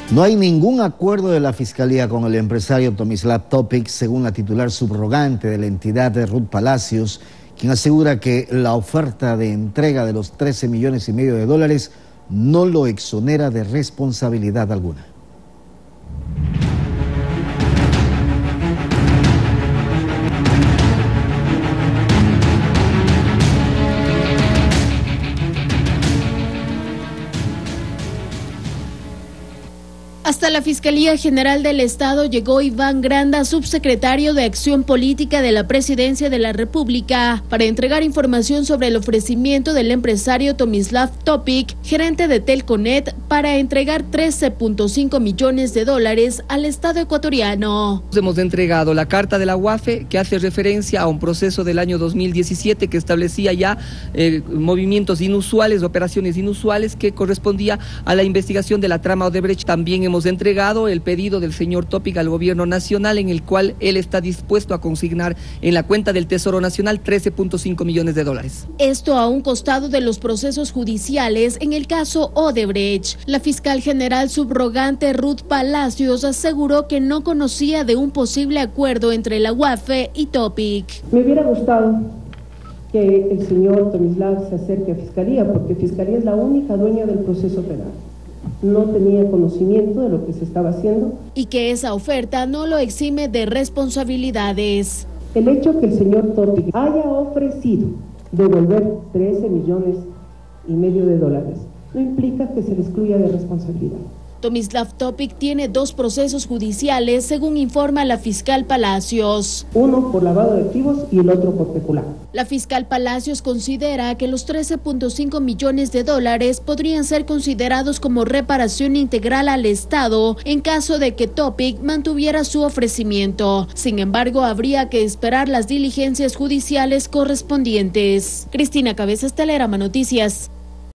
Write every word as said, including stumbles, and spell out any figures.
No hay ningún acuerdo de la Fiscalía con el empresario Tomislav Topic, según la titular subrogante de la entidad de Ruth Palacios, quien asegura que la oferta de entrega de los trece millones y medio de dólares no lo exonera de responsabilidad alguna. Hasta la Fiscalía General del Estado llegó Iván Granda, subsecretario de Acción Política de la Presidencia de la República, para entregar información sobre el ofrecimiento del empresario Tomislav Topic, gerente de Telconet, para entregar trece punto cinco millones de dólares al Estado ecuatoriano. Hemos entregado la carta de la U A F E, que hace referencia a un proceso del año dos mil diecisiete que establecía ya eh, movimientos inusuales, operaciones inusuales, que correspondía a la investigación de la trama Odebrecht. También hemos entregado el pedido del señor Topic al gobierno nacional, en el cual él está dispuesto a consignar en la cuenta del Tesoro Nacional trece punto cinco millones de dólares. Esto a un costado de los procesos judiciales en el caso Odebrecht. La fiscal general subrogante Ruth Palacios aseguró que no conocía de un posible acuerdo entre la U A F E y Topic. Me hubiera gustado que el señor Tomislav se acerque a Fiscalía, porque Fiscalía es la única dueña del proceso penal. No tenía conocimiento de lo que se estaba haciendo. Y que esa oferta no lo exime de responsabilidades. El hecho que el señor Topic haya ofrecido devolver trece millones y medio de dólares no implica que se le excluya de responsabilidad. Tomislav Topic tiene dos procesos judiciales, según informa la fiscal Palacios. Uno por lavado de activos y el otro por peculado. La fiscal Palacios considera que los trece punto cinco millones de dólares podrían ser considerados como reparación integral al Estado en caso de que Topic mantuviera su ofrecimiento. Sin embargo, habría que esperar las diligencias judiciales correspondientes. Cristina Cabezas, Telerama Noticias.